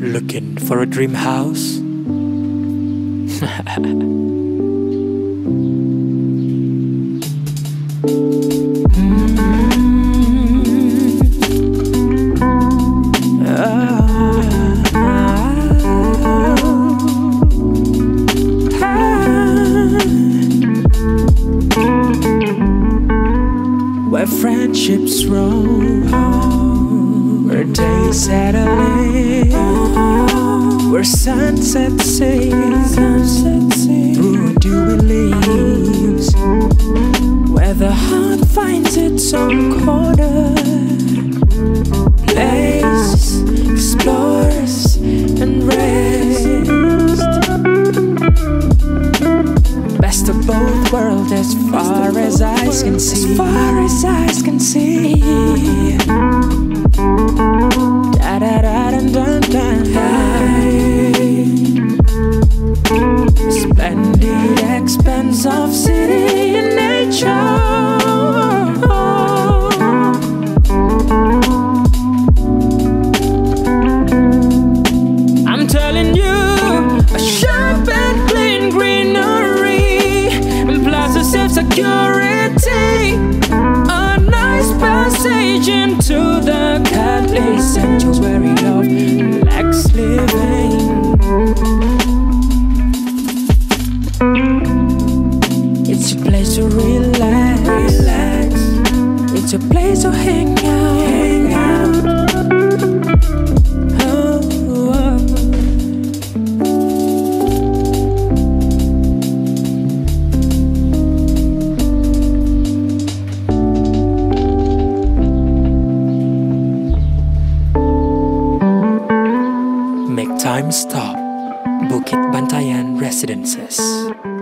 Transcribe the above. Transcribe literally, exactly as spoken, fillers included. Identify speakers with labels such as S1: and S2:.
S1: Looking for a dream house?
S2: Where friendships roam, where days settle in, where sunsets sing through dewy leaves, where the heart finds its own corner, place, explores and rests. Best of both worlds, as far as eyes can see. As far as eyes can see. Da da da dun dun dun. Splendid expanse of city and nature. I'm telling you, a sharp and clean greenery and plaza safe security, a nice passage into the cuddly sanctuary of relaxed living. It's a place to relax, relax. It's a place to hang out, hang out. Oh, oh.
S1: Make time stop. Bukit Bantayan Residences.